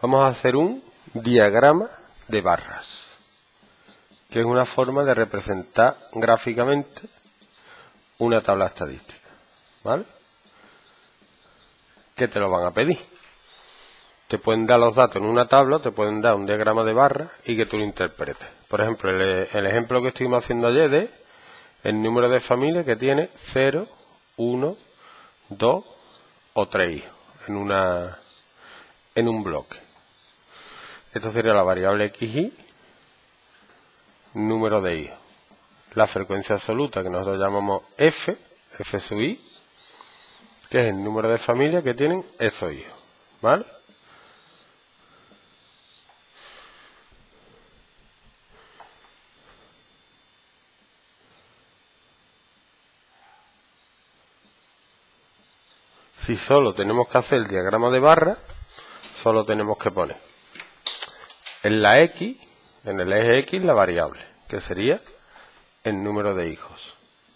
Vamos a hacer un diagrama de barras, que es una forma de representar gráficamente una tabla estadística, ¿vale? ¿Qué te lo van a pedir? Te pueden dar los datos en una tabla, te pueden dar un diagrama de barras y que tú lo interpretes. Por ejemplo, el ejemplo que estuvimos haciendo ayer de el número de familias que tiene 0, 1, 2 o 3 hijos en un bloque. Esto sería la variable xy, número de hijos. La frecuencia absoluta que nosotros llamamos f sub i, que es el número de familias que tienen esos hijos, ¿vale? Si solo tenemos que hacer el diagrama de barra, solo tenemos que poner en la x, en el eje x, la variable, que sería el número de hijos.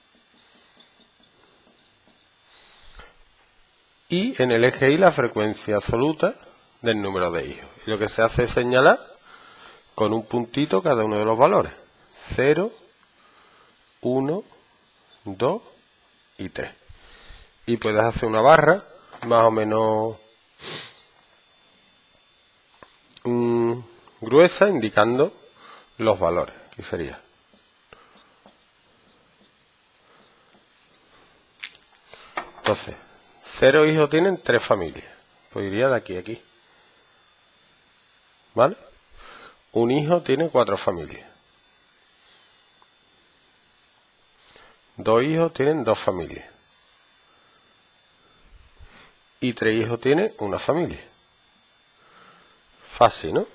Y en el eje y la frecuencia absoluta del número de hijos. Y lo que se hace es señalar con un puntito cada uno de los valores. 0, 1, 2 y 3. Y puedes hacer una barra más o menos gruesa indicando los valores. ¿Qué sería? Entonces, 0 hijos tienen 3 familias. Pues iría de aquí a aquí. ¿Vale? Un hijo tiene 4 familias. 2 hijos tienen 2 familias. Y 3 hijos tienen una familia. Fácil, ¿no?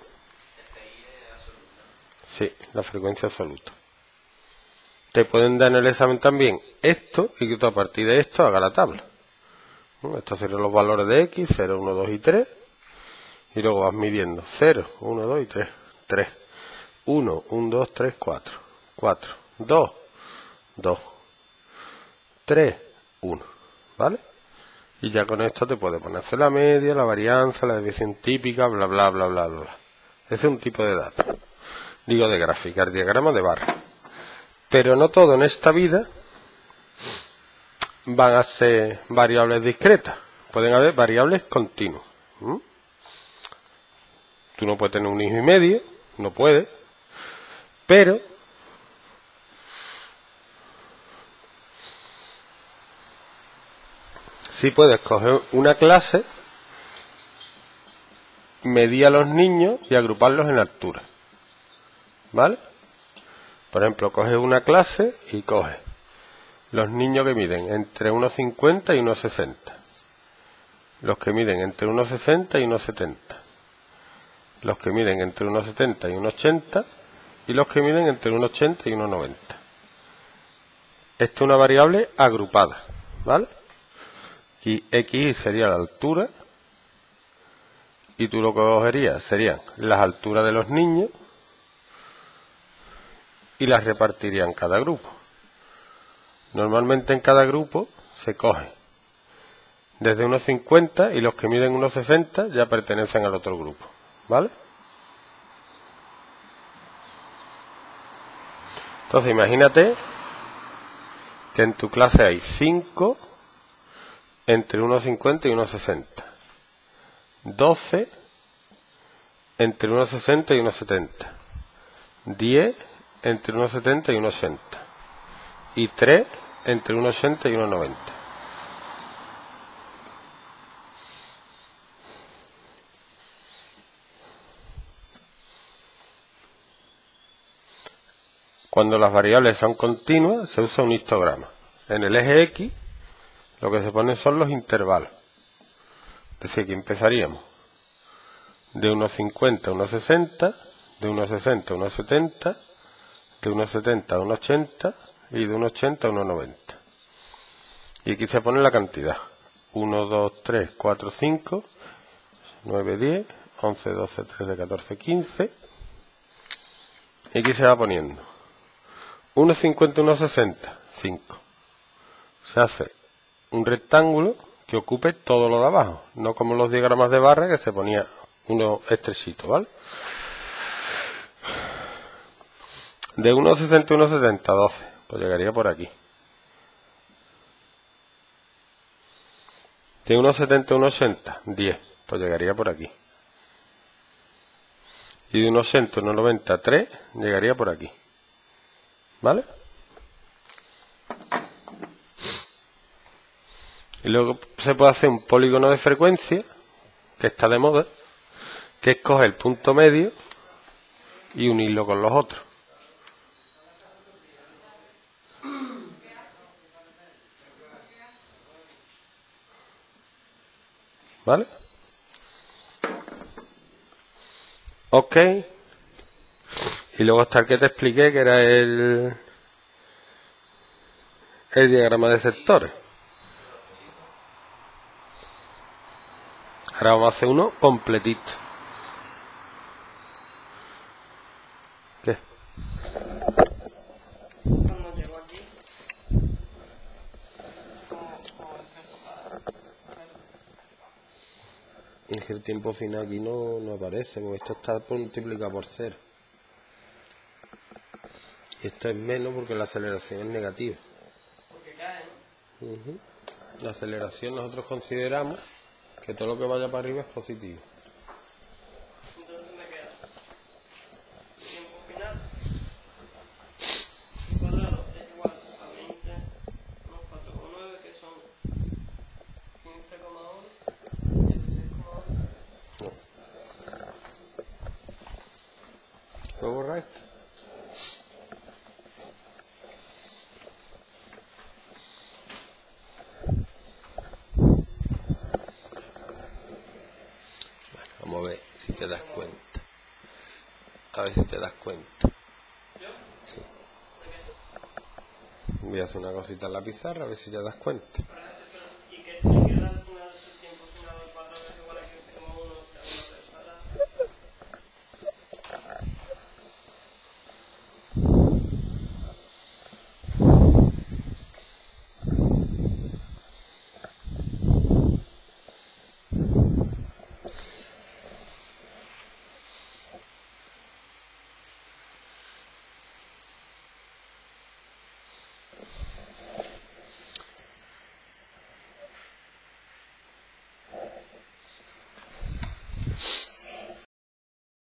Sí, la frecuencia absoluta. Te pueden dar en el examen también esto y que tú a partir de esto hagas la tabla. Estos serían los valores de x, 0, 1, 2 y 3. Y luego vas midiendo 0, 1, 2 y 3. 3. 1, 1, 2, 3, 4. 4. 2, 2. 3, 1. ¿Vale? Y ya con esto te puede ponerse la media, la varianza, la desviación típica, bla, bla, bla, bla, bla. Ese es un tipo de datos. Digo de gráfica, el diagrama de barra. Pero no todo en esta vida van a ser variables discretas. Pueden haber variables continuas. Tú no puedes tener un hijo y medio, no puedes. Pero sí puedes coger una clase, medir a los niños y agruparlos en altura. ¿Vale? Por ejemplo, coges una clase y coges los niños que miden entre 1,50 y 1,60. Los que miden entre 1,60 y 1,70. Los que miden entre 1,70 y 1,80. Y los que miden entre 1,80 y 1,90. Esta es una variable agrupada. ¿Vale? Y x sería la altura. Y tú lo que cogerías serían las alturas de los niños. Y las repartiría en cada grupo. Normalmente en cada grupo se coge desde 1,50 y los que miden 1,60 ya pertenecen al otro grupo. ¿Vale? Entonces imagínate que en tu clase hay 5 entre 1,50 y 1,60. 12 entre 1,60 y 1,70. 10 entre 1,70 y 1,80. Y 3 entre 1,80 y 1,90. Cuando las variables son continuas, se usa un histograma. En el eje X, lo que se ponen son los intervalos. Es decir, que empezaríamos de 1,50 a 1,60, de 1,60 a 1,70, de 1,70 a 1,80 y de 1,80 a 1,90. Y aquí se pone la cantidad. 1, 2, 3, 4, 5, 9, 10, 11, 12, 13, 14, 15. Y aquí se va poniendo 1,50, 1,60, 5. Se hace un rectángulo que ocupe todo lo de abajo, no como los diagramas de barra que se ponía uno estrechito, ¿vale? De 1,60 a 1,70, 12, pues llegaría por aquí. De 1,70 a 1,80, 10, pues llegaría por aquí. Y de 1,80 a 1,90, 3, llegaría por aquí. ¿Vale? Y luego se puede hacer un polígono de frecuencia, que está de moda, que es coger el punto medio y unirlo con los otros. ¿Vale? Ok. Y luego está el que te expliqué, que era el diagrama de sectores. Ahora vamos a hacer uno completito. ¿Qué? Cuando llego aquí, Es que el tiempo final aquí no aparece, porque esto está multiplicado por 0. Y esto es menos porque la aceleración es negativa. porque cae, ¿no? La aceleración nosotros consideramos que todo lo que vaya para arriba es positivo. Entonces me queda tiempo final cuadrado es igual a 20 menos 4,9, que son 15,1, 16,1. ¿Puedo borrar esto? Vamos a ver si te das cuenta. A ver si te das cuenta. ¿Yo? Sí. ¿De qué? Voy a hacer una cosita en la pizarra, a ver si te das cuenta.